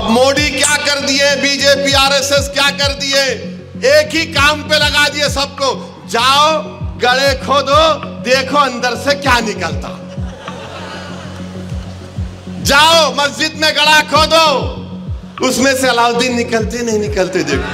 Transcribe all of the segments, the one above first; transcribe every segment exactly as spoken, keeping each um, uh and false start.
अब मोदी क्या कर दिए, बीजेपी आरएसएस क्या कर दिए, एक ही काम पे लगा दिए सबको। जाओ गड़े खोदो, देखो अंदर से क्या निकलता। जाओ मस्जिद में गड़ा खोदो, उसमें से अलाउद्दीन निकलते नहीं निकलते देखो।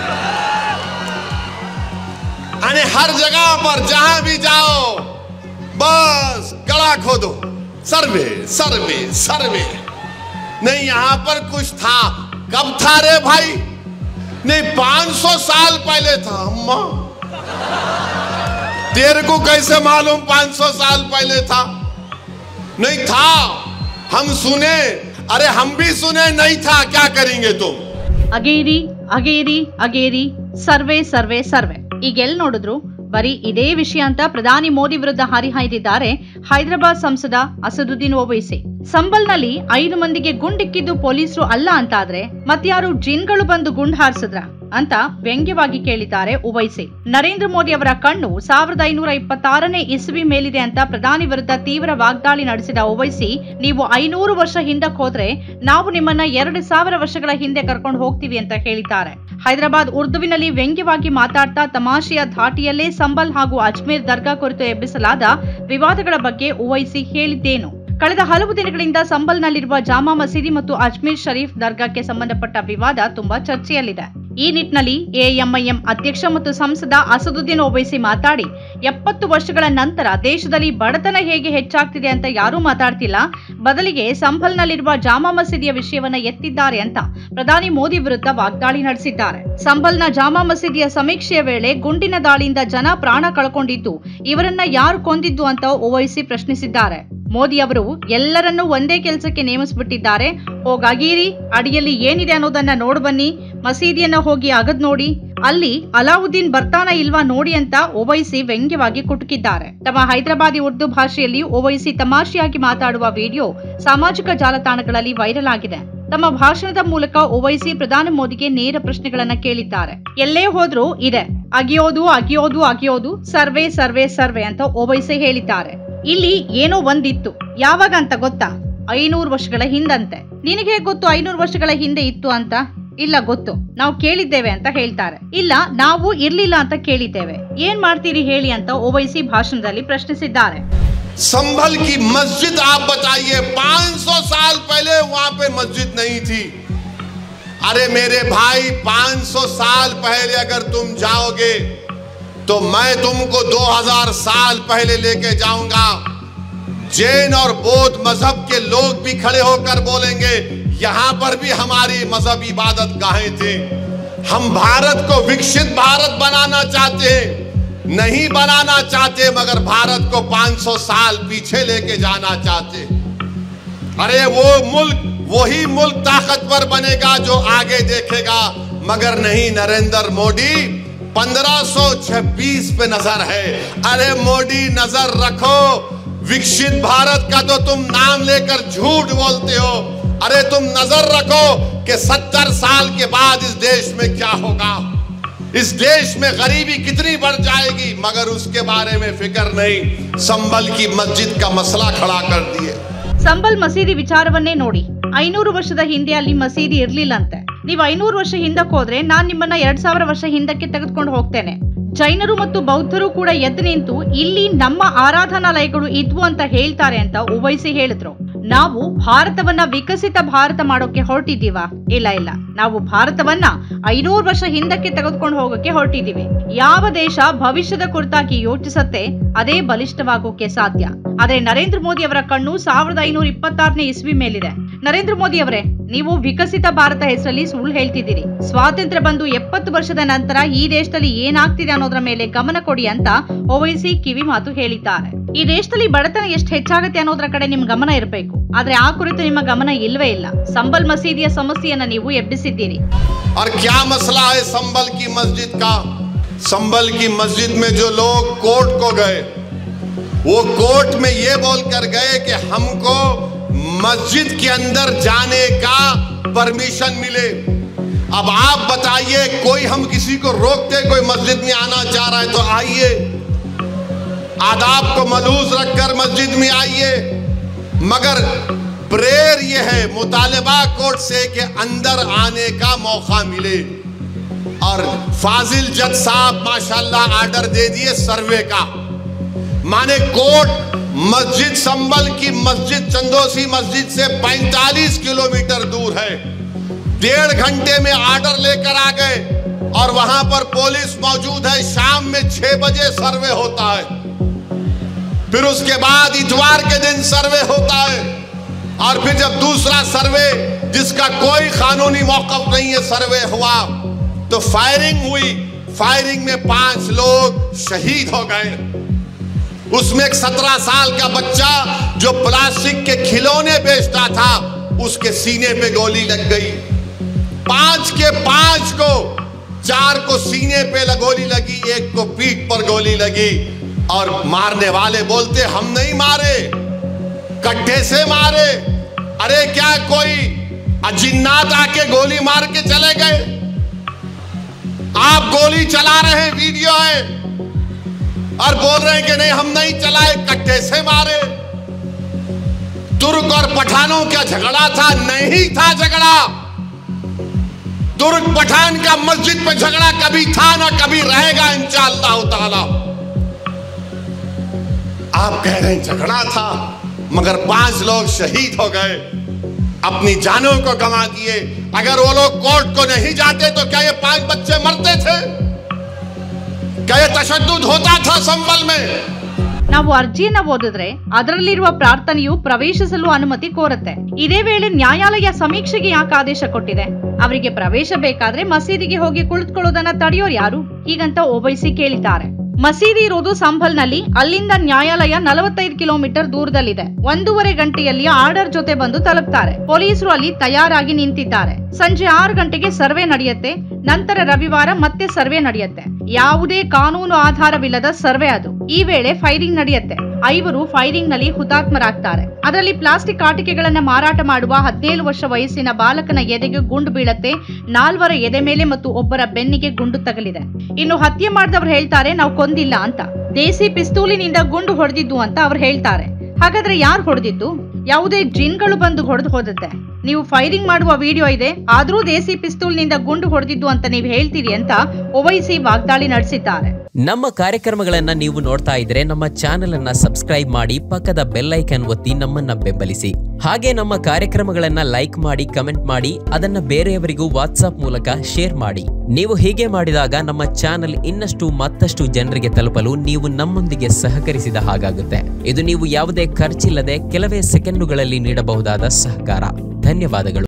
अरे हर जगह पर जहां भी जाओ बस गड़ा खोदो, सर्वे सर्वे सर्वे। नहीं यहां पर कुछ था, कब था रे भाई? नहीं पांच सौ साल पहले था। अम्मा तेरे को कैसे मालूम पांच सौ साल पहले था? नहीं था, हम सुने, अरे हम भी सुने नहीं था, क्या करेंगे तुम? अगेरी अगेरी अगेरी सर्वे सर्वे सर्वे ಈಗೆಲ್ ನೋಡಿದ್ರು ಬರೀ ಇದೇ ವಿಷಯ ಅಂತ ಪ್ರಧಾನಿ ಮೋದಿ ವಿರುದ್ಧ ಹರಿಹಾಯ್ದಿದ್ದಾರೆ ಹೈದರಾಬಾದ್ ಸಂಸದ ಅಸದುದ್ದೀನ್ ಓವೈಸಿ. ಸಂಬಲ್ನಲ್ಲಿ ಐದು ಮಂದಿಗೆ ಗುಂಡಿಕ್ಕಿದ್ದು ಪೊಲೀಸರು ಅಲ್ಲ ಅಂತಾದ್ರೆ ಮತ್ಯಾರು ಜಿನ್ಗಳು ಬಂದು ಗುಂಡ್ ಹಾರಿಸಿದ್ರ ಅಂತ ವ್ಯಂಗ್ಯವಾಗಿ ಕೇಳಿದ್ದಾರೆ ಓವೈಸಿ. ನರೇಂದ್ರ ಮೋದಿ ಅವರ ಕಣ್ಣು ಸಾವಿರದ ಐನೂರ ಇಪ್ಪತ್ತಾರನೇ ಇಸ್ವಿ ಮೇಲಿದೆ ಅಂತ ಪ್ರಧಾನಿ ವಿರುದ್ಧ ತೀವ್ರ ವಾಗ್ದಾಳಿ ನಡೆಸಿದ ಓವೈಸಿ, ನೀವು ಐನೂರು ವರ್ಷ ಹಿಂದಕ್ಕೆ ಹೋದ್ರೆ ನಾವು ನಿಮ್ಮನ್ನ ಎರಡು ಸಾವಿರ ವರ್ಷಗಳ ಹಿಂದೆ ಕರ್ಕೊಂಡು ಹೋಗ್ತೀವಿ ಅಂತ ಹೇಳಿದ್ದಾರೆ. ಹೈದರಾಬಾದ್ ಉರ್ದುವಿನಲ್ಲಿ ವ್ಯಂಗ್ಯವಾಗಿ ಮಾತಾಡ್ತಾ ತಮಾಷೆಯ ಧಾಟಿಯಲ್ಲೇ ಸಂಬಲ್ ಹಾಗೂ ಅಜ್ಮೇರ್ ದರ್ಗಾ ಕುರಿತು ಎಬ್ಬಿಸಲಾದ ವಿವಾದಗಳ ಬಗ್ಗೆ ಓವೈಸಿ ಹೇಳಿದ್ದೇನು? ಕಳೆದ ಹಲವು ದಿನಗಳಿಂದ ಸಂಬಲ್ನಲ್ಲಿರುವ ಜಾಮಾ ಮಸೀದಿ ಮತ್ತು ಅಜ್ಮೀರ್ ಶರೀಫ್ ದರ್ಗಾಕ್ಕೆ ಸಂಬಂಧಪಟ್ಟ ವಿವಾದ ತುಂಬಾ ಚರ್ಚೆಯಲ್ಲಿದೆ. ಈ ನಿಟ್ಟಿನಲ್ಲಿ ಎಐಎಂಐಎಂ ಅಧ್ಯಕ್ಷ ಮತ್ತು ಸಂಸದ ಅಸದುದ್ದೀನ್ ಓವೈಸಿ ಮಾತಾಡಿ, ಎಪ್ಪತ್ತು ವರ್ಷಗಳ ನಂತರ ದೇಶದಲ್ಲಿ ಬಡತನ ಹೇಗೆ ಹೆಚ್ಚಾಗ್ತಿದೆ ಅಂತ ಯಾರೂ ಮಾತಾಡ್ತಿಲ್ಲ, ಬದಲಿಗೆ ಸಂಬಲ್ನಲ್ಲಿರುವ ಜಾಮಾ ಮಸೀದಿಯ ವಿಷಯವನ್ನ ಎತ್ತಿದ್ದಾರೆ ಅಂತ ಪ್ರಧಾನಿ ಮೋದಿ ವಿರುದ್ಧ ವಾಗ್ದಾಳಿ ನಡೆಸಿದ್ದಾರೆ. ಸಂಬಲ್ನ ಜಾಮಾ ಮಸೀದಿಯ ಸಮೀಕ್ಷೆಯ ವೇಳೆ ಗುಂಡಿನ ದಾಳಿಯಿಂದ ಜನ ಪ್ರಾಣ ಕಳ್ಕೊಂಡಿದ್ದು ಇವರನ್ನ ಯಾರು ಕೊಂದಿದ್ದು ಅಂತ ಓವೈಸಿ ಪ್ರಶ್ನಿಸಿದ್ದಾರೆ. ಮೋದಿ ಅವರು ಎಲ್ಲರನ್ನೂ ಒಂದೇ ಕೆಲಸಕ್ಕೆ ನೇಮಿಸಿಬಿಟ್ಟಿದ್ದಾರೆ. ಹೋಗಾಗಿರಿ, ಅಡಿಯಲ್ಲಿ ಏನಿದೆ ಅನ್ನೋದನ್ನ ನೋಡ್ ಬನ್ನಿ, ಮಸೀದಿಯನ್ನ ಹೋಗಿ ಅಗದ್ ನೋಡಿ, ಅಲ್ಲಿ ಅಲಾವುದ್ದೀನ್ ಬರ್ತಾನ ಇಲ್ವಾ ನೋಡಿ ಅಂತ ಓವೈಸಿ ವ್ಯಂಗ್ಯವಾಗಿ ಕುಟುಕಿದ್ದಾರೆ. ತಮ್ಮ ಹೈದರಾಬಾದಿ ಉರ್ದು ಭಾಷೆಯಲ್ಲಿ ಓವೈಸಿ ತಮಾಷೆಯಾಗಿ ಮಾತಾಡುವ ವಿಡಿಯೋ ಸಾಮಾಜಿಕ ಜಾಲತಾಣಗಳಲ್ಲಿ ವೈರಲ್ ಆಗಿದೆ. ತಮ್ಮ ಭಾಷಣದ ಮೂಲಕ ಓವೈಸಿ ಪ್ರಧಾನಿ ಮೋದಿಗೆ ನೇರ ಪ್ರಶ್ನೆಗಳನ್ನ ಕೇಳಿದ್ದಾರೆ. ಎಲ್ಲೇ ಹೋದ್ರೂ ಇದೆ, ಅಗಿಯೋದು ಅಗಿಯೋದು ಅಗಿಯೋದು, ಸರ್ವೆ ಸರ್ವೆ ಸರ್ವೆ ಅಂತ ಓವೈಸಿ ಹೇಳಿದ್ದಾರೆ. ಇಲ್ಲಿ ಏನೋ ಒಂದಿತ್ತು, ಯಾವಾಗ ಅಂತ ಗೊತ್ತಾ? ಐನೂರು ವರ್ಷಗಳ ಹಿಂದಂತೆ. ನಿನಗೆ ಗೊತ್ತು ಐನೂರು ವರ್ಷಗಳ ಹಿಂದೆ ಇತ್ತು ಅಂತ? ಇಲ್ಲ ಗೊತ್ತು, ನಾವು ಕೇಳಿದ್ದೇವೆ ಅಂತ ಹೇಳ್ತಾರೆ. ಇಲ್ಲ ನಾವು ಇರ್ಲಿಲ್ಲ ಅಂತ ಕೇಳಿದ್ದೇವೆ, ಏನ್ ಮಾಡ್ತೀರಿ ಹೇಳಿ ಅಂತ ಓವೈಸಿ ಭಾಷಣದಲ್ಲಿ ಪ್ರಶ್ನಿಸಿದ್ದಾರೆ. संभल की मस्जिद आप बताइए, पाँच सौ साल पहले वहां पे मस्जिद नहीं थी। अरे मेरे भाई पाँच सौ साल पहले अगर तुम जाओगे तो मैं तुमको दो हज़ार साल पहले लेके जाऊंगा। जैन और बौद्ध मजहब के लोग भी खड़े होकर बोलेंगे यहां पर भी हमारी मजहब इबादत गाहें थे। हम भारत को विकसित भारत बनाना चाहते हैं, नहीं बनाना चाहते, मगर भारत को पाँच सौ साल पीछे लेके जाना चाहते। अरे वो मुल्क, वही मुल्क ताकतवर बनेगा जो आगे देखेगा, मगर नहीं नरेंद्र मोदी पंद्रह सौ छब्बीस पे नजर है। अरे मोदी नजर रखो, विकसित भारत का तो तुम नाम लेकर झूठ बोलते हो। अरे तुम नजर रखो कि सत्तर साल के बाद इस देश में क्या होगा, इस देश में गरीबी कितनी बढ़ जाएगी, मगर उसके बारे में फिक्र नहीं। संभल की मस्जिद का मसला खड़ा कर दिए. ಸಂಬಲ್ ಮಸೀದಿ ವಿಚಾರವನ್ನೇ ನೋಡಿ. ಐನೂರು ವರ್ಷದ ಹಿಂದೆ ಅಲ್ಲಿ ಮಸೀದಿ ಇರ್ಲಿಲ್ಲಂತೆ. ನೀವು ಐನೂರು ವರ್ಷ ಹಿಂದಕ್ಕೆ ಹೋದ್ರೆ ನಾನ್ ನಿಮ್ಮನ್ನ ಎರಡ್ ಸಾವಿರ ವರ್ಷ ಹಿಂದಕ್ಕೆ ತೆಗೆದುಕೊಂಡು ಹೋಗ್ತೇನೆ. ಜೈನರು ಮತ್ತು ಬೌದ್ಧರು ಕೂಡ ಎದ್ದು ನಿಂತು ಇಲ್ಲಿ ನಮ್ಮ ಆರಾಧನಾಲಯಗಳು ಇದ್ವು ಅಂತ ಹೇಳ್ತಾರೆ ಅಂತ ಓವೈಸಿ ಹೇಳಿದ್ರು. ನಾವು ಭಾರತವನ್ನ ವಿಕಸಿತ ಭಾರತ ಮಾಡೋಕೆ ಹೊರಟಿದ್ದೀವ? ಇಲ್ಲ ಇಲ್ಲ, ನಾವು ಭಾರತವನ್ನ ಐನೂರು ವರ್ಷ ಹಿಂದಕ್ಕೆ ತೆಗೆದುಕೊಂಡು ಹೋಗೋಕೆ ಹೊರಟಿದ್ದೀವಿ. ಯಾವ ದೇಶ ಭವಿಷ್ಯದ ಕುರಿತಾಗಿ ಯೋಚಿಸತ್ತೆ ಅದೇ ಬಲಿಷ್ಠವಾಗೋಕೆ ಸಾಧ್ಯ. ಆದ್ರೆ ನರೇಂದ್ರ ಮೋದಿ ಅವರ ಕಣ್ಣು ಸಾವಿರದ ಐನೂರ ಇಪ್ಪತ್ತಾರನೇ ಇಸ್ವಿ ಮೇಲಿದೆ. ನರೇಂದ್ರ ಮೋದಿ ಅವರೇ, ನೀವು ವಿಕಸಿತ ಭಾರತ ಹೆಸರಲ್ಲಿ ಸುಳ್ಳು ಹೇಳ್ತಿದ್ದೀರಿ. ಸ್ವಾತಂತ್ರ್ಯ ಬಂದು ಎಪ್ಪತ್ತು ವರ್ಷದ ನಂತರ ಈ ದೇಶದಲ್ಲಿ ಏನಾಗ್ತಿದೆ ಅನ್ನೋದ್ರ ಮೇಲೆ ಗಮನ ಕೊಡಿ ಅಂತ ಓವೈಸಿ ಕಿವಿ ಮಾತು ಹೇಳಿದ್ದಾರೆ. ಈ ದೇಶದಲ್ಲಿ ಬಡತನ ಎಷ್ಟು ಹೆಚ್ಚಾಗುತ್ತೆ ಅನ್ನೋದ್ರ ಕಡೆ ನಿಮ್ ಗಮನ ಇರಬೇಕು, ಆದ್ರೆ ಆ ಕುರಿತು ನಿಮ್ಮ ಗಮನ ಇಲ್ವೇ ಇಲ್ಲ. ಸಂಬಲ್ ಮಸೀದಿಯ ಸಮಸ್ಯೆಯನ್ನ ನೀವು ಎಬ್ಬಿಸಿದ್ದೀರಿ. और क्या मसला है संभल की मस्जिद का? संभल की मस्जिद में जो लोग कोर्ट को गए, वो कोर्ट में ये बोलकर गए कि हमको मस्जिद के अंदर जाने का परमिशन मिले। अब आप बताइए, कोई हम किसी को रोकते, कोई मस्जिद में आना चाह रहा है तो आइए, आदाब को मलूज रखकर मस्जिद में आइए, मगर प्रेयर ये है, मुतालिबा कोर्ट से कि अंदर आने का मौका मिले। और फाजिल जज साहब माशाल्लाह आर्डर दे दिए सर्वे का। माने कोर्ट मस्जिद संबल की मस्जिद चंदोसी मस्जिद से पैंतालीस किलोमीटर दूर है। डेढ़ घंटे में आर्डर लेकर आ गए और वहां पर पुलिस मौजूद है। शाम में छह बजे सर्वे होता है, फिर उसके बाद इतवार के दिन सर्वे होता है, और फिर जब दूसरा सर्वे जिसका कोई कानूनी मौक़िफ़ नहीं है सर्वे हुआ तो फायरिंग हुई। फायरिंग में पांच लोग शहीद हो गए। उसमें एक सत्रह साल का बच्चा जो प्लास्टिक के खिलौने बेचता था उसके सीने पे गोली लग गई। पांच के पांच को, चार को सीने पे गोली लगी, एक को पीठ पर गोली लगी। और मारने वाले बोलते हम नहीं मारे, कट्टे से मारे। अरे क्या कोई अजिन्नात आके गोली मार के चले गए? आप गोली चला रहे हैं, वीडियो है, और बोल रहे हैं कि नहीं हम नहीं चलाए, कट्टे से मारे। तुर्क और पठानों का झगड़ा था? नहीं था झगड़ा। तुर्क पठान का मस्जिद पे झगड़ा कभी था ना कभी रहेगा इंशाअल्लाह ताला। आप कह रहे हैं झगड़ा था, मगर पांच लोग शहीद हो गए, अपनी जानों को गंवा दिए। अगर वो लोग कोर्ट को नहीं जाते तो क्या ये पांच बच्चे मरते थे? क्या ये तशद्दुद होता था संबल में? ನಾವು ಅರ್ಜಿಯನ್ನ ಓದಿದ್ರೆ ಅದರಲ್ಲಿರುವ ಪ್ರಾರ್ಥನೆಯು ಪ್ರವೇಶಿಸಲು ಅನುಮತಿ ಕೋರುತ್ತೆ. ಇದೇ ವೇಳೆ ನ್ಯಾಯಾಲಯ ಸಮೀಕ್ಷೆಗೆ ಯಾಕೆ ಆದೇಶ ಕೊಟ್ಟಿದೆ? ಅವರಿಗೆ ಪ್ರವೇಶ ಬೇಕಾದ್ರೆ ಮಸೀದಿಗೆ ಹೋಗಿ ಕುಳಿತುಕೊಳ್ಳೋದನ್ನ ತಡೆಯೋರು ಯಾರು? ಹೀಗಂತ ಓವೈಸಿ ಕೇಳಿದ್ದಾರೆ. ಮಸೀದಿ ಇರೋದು ಸಂಭಲ್ನಲ್ಲಿ. ಅಲ್ಲಿಂದ ನ್ಯಾಯಾಲಯ ನಲವತ್ತೈದು ಕಿಲೋಮೀಟರ್ ದೂರದಲ್ಲಿದೆ. ಒಂದೂವರೆ ಗಂಟೆಯಲ್ಲಿ ಆರ್ಡರ್ ಜೊತೆ ಬಂದು ತಲುಪ್ತಾರೆ. ಪೊಲೀಸರು ಅಲ್ಲಿ ತಯಾರಾಗಿ ನಿಂತಿದ್ದಾರೆ. ಸಂಜೆ ಆರು ಗಂಟೆಗೆ ಸರ್ವೆ ನಡೆಯುತ್ತೆ. ನಂತರ ರವಿವಾರ ಮತ್ತೆ ಸರ್ವೆ ನಡೆಯುತ್ತೆ. ಯಾವುದೇ ಕಾನೂನು ಆಧಾರವಿಲ್ಲದ ಸರ್ವೆ ಅದು. ಈ ವೇಳೆ ಫೈರಿಂಗ್ ನಡೆಯುತ್ತೆ. ಐವರು ಫೈರಿಂಗ್ ನಲ್ಲಿ ಹುತಾತ್ಮರಾಗ್ತಾರೆ. ಅದರಲ್ಲಿ ಪ್ಲಾಸ್ಟಿಕ್ ಆಟಿಕೆಗಳನ್ನ ಮಾರಾಟ ಮಾಡುವ ಹದಿನೇಳು ವರ್ಷ ವಯಸ್ಸಿನ ಬಾಲಕನ ಎದೆಗೆ ಗುಂಡು ಬೀಳತ್ತೆ. ನಾಲ್ವರ ಎದೆ ಮೇಲೆ ಮತ್ತು ಒಬ್ಬರ ಬೆನ್ನಿಗೆ ಗುಂಡು ತಗಲಿದೆ. ಇನ್ನು ಹತ್ಯೆ ಮಾಡಿದವರು ಹೇಳ್ತಾರೆ ನಾವು ಕೊಂದಿಲ್ಲ ಅಂತ. ದೇಸಿ ಪಿಸ್ತೂಲಿನಿಂದ ಗುಂಡು ಹೊಡೆದಿದ್ದು ಅಂತ ಅವ್ರು ಹೇಳ್ತಾರೆ. ಹಾಗಾದ್ರೆ ಯಾರು ಹೊಡೆದಿದ್ದು? ಯಾವುದೇ ಜಿನ್ಗಳು ಬಂದು ಹೊಡೆದು ಹೋದದ್ದೆ? ನೀವು ಫೈರಿಂಗ್ ಮಾಡುವ ವಿಡಿಯೋ ಇದೆ, ಆದ್ರೂ ದೇಸಿ ಪಿಸ್ತೂಲ್ನಿಂದ ಗುಂಡು ಹೊಡೆದಿದ್ದು ಅಂತ ನೀವು ಹೇಳ್ತೀರಿ ಅಂತ ಓವೈಸಿ ವಾಗ್ದಾಳಿ ನಡೆಸಿದ್ದಾರೆ. ನಮ್ಮ ಕಾರ್ಯಕ್ರಮಗಳನ್ನ ನೀವು ನೋಡ್ತಾ ಇದ್ರೆ ನಮ್ಮ ಚಾನೆಲ್ ಅನ್ನ ಸಬ್ಸ್ಕ್ರೈಬ್ ಮಾಡಿ, ಪಕ್ಕದ ಬೆಲ್ ಐಕಾನ್ ಒತ್ತಿ ನಮ್ಮನ್ನ ಬೆಂಬಲಿಸಿ. ಹಾಗೆ ನಮ್ಮ ಕಾರ್ಯಕ್ರಮಗಳನ್ನ ಲೈಕ್ ಮಾಡಿ, ಕಮೆಂಟ್ ಮಾಡಿ, ಅದನ್ನ ಬೇರೆಯವರಿಗೂ ವಾಟ್ಸ್ಆಪ್ ಮೂಲಕ ಶೇರ್ ಮಾಡಿ. ನೀವು ಹೀಗೆ ಮಾಡಿದಾಗ ನಮ್ಮ ಚಾನೆಲ್ ಇನ್ನಷ್ಟು ಮತ್ತಷ್ಟು ಜನರಿಗೆ ತಲುಪಲು ನೀವು ನಮ್ಮೊಂದಿಗೆ ಸಹಕರಿಸಿದ ಹಾಗಾಗುತ್ತೆ. ಇದು ನೀವು ಯಾವುದೇ ಖರ್ಚಿಲ್ಲದೆ ಕೆಲವೇ ಸೆಕೆಂಡುಗಳಲ್ಲಿ ನೀಡಬಹುದಾದ ಸಹಕಾರ. ಧನ್ಯವಾದಗಳು.